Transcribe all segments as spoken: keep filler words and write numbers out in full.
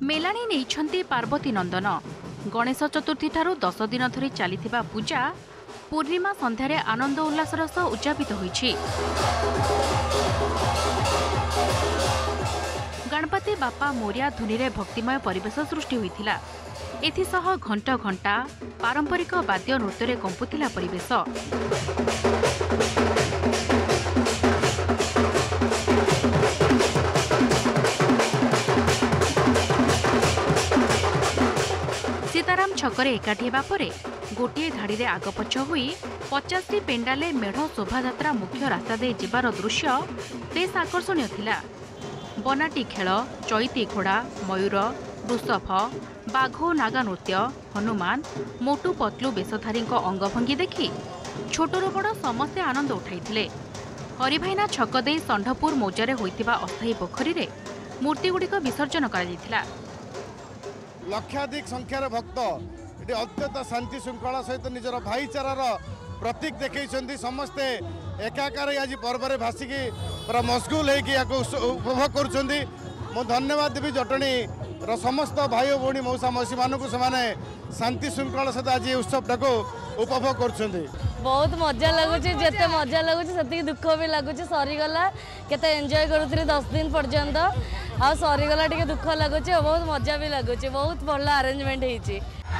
मेलाणी नहीं पार्वती नंदन गणेश चतुर्थी ठारू दस दिन धरी चली पूजा पूर्णिमा संध्यारे आनंद उल्लासर सह उद्यापित होइछि। गणपति बापा मोरिया धुनी रे भक्तिमय परिवेश सृष्टि होइथिला। एथिसह घंट घंटा पारंपरिक वाद्य नृत्य रे कंपुथिला परिवेश। सीताराम छकरे एकाठी हेबा परे गोटे धाड़ी रे आगपछ होई पचास पेंडाले मेढ़ शोभायात्रा मुख्य रास्ता दे जिबार दृश्य बेस आकर्षणीय थिला। बनाटी खेल, चैती घोड़ा, मयूर, वृषभ, बाघ नागा नृत्य, हनुमान, मोटू पतलू बेशधारी अंगभंगी देखि छोटरू बड़ समस्ते आनंद उठाइथिले। हरिभाइना छक दे षंढपुर मौजारे होइतिबा अस्थायी पोखरी रे मूर्तिगुड़िक विसर्जन करा जायथिला। लक्षाधिक संख्यार भक्त ये अत्यंत शांति श्रृंखला सहित निजर भाईचारार प्रतीक देखते समस्ते एकाकार आज पर्व में भासिकी पूरा मशगुल होकर उपभोग कर धन्यवाद देवी जटणी समस्त भाई भौणी मौसा मौसी मानक से शांति श्रृंखला सहित आज उत्सव टाक उपभोग कर बहुत मजा लगुच जिते मजा लगुच से दुख भी लगुच सरीगला केते एंजॉय करूथि दस दिन पर्यंत आ सरीगला टिके दुख लगुच बहुत मजा भी लगुच बहुत भला अरेंजमेंट होइछि।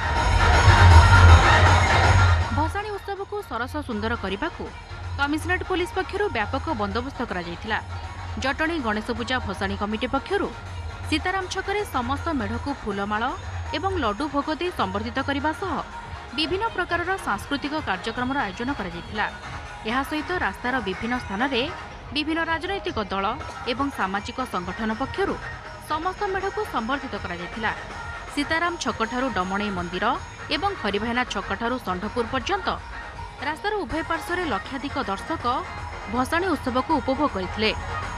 भसाणी उत्सव को सरस सुंदर करने को कमिशनरेट पुलिस पक्षरु व्यापक बंदोबस्त करा जायथिला। जटणी गणेश पूजा भसाणी कमिटी पक्षरु सीताराम छकरे समस्त मेढ़ को फूलमाल एवं लड्डू भोग दे संबर्धित करने सह विभिन्न प्रकार सांस्कृतिक कार्यक्रम आयोजन करा जायथिला। एहा सहित रास्तार विभिन्न स्थान रे विभिन्न राजनैतिक दल एवं सामाजिक संगठन पक्षरु समस्त मेढ़ को संबर्धित करा जायथिला। सीताराम छकठारू डमणई मंदिर एवं हरिभाइना छकठारू षंढपुर पर्यंत रास्तार उभय पार्श्व लक्षाधिक दर्शक भसाणी उत्सव को उपभोग करथिले।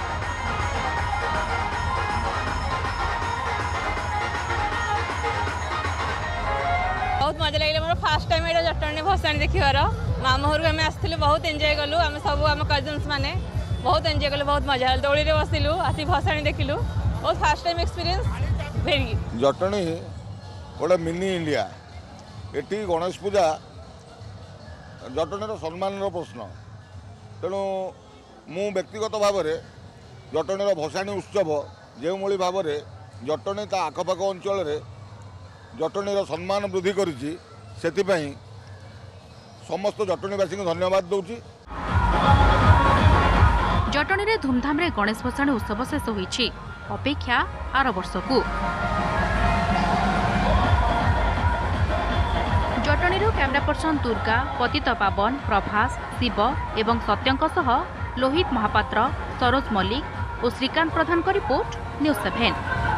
बहुत मजा लगे मोर फास्ट टाइम ये जटणी भसाणी देखिबार मामू घर आम आसलु बहुत एंजॉय कलु आम सब आम कजन्स माने बहुत एंजॉय कलु बहुत मजा दौड़ी रे बसिलु आसी भसाणी देखिलु बहुत fast time experience very. Jatni गोटे मिनी इंडिया एटी गणेश पूजा जटणीर सम्मान प्रश्न तेणु मु व्यक्तिगत भाव में जटणीर भसाणी उत्सव जो भाव में जटणी ता आखपाख अंचल जटणीर सम्मान वृद्धि करिछि सेतिपई समस्त जटणीवासी को धन्यवाद दउछि। जटणी रे धूमधाम रे गणेश भसाणी उत्सव शेष होइछि। अपेक्षा आर वर्ष को जटणीरू कैमरा पर्सन दुर्गा, पतित पावन, प्रभास, शिव एवं सत्यंक सह लोहित महापात्र, सरोज मल्लिक और श्रीकांत प्रधान को रिपोर्ट न्यूज सेवन।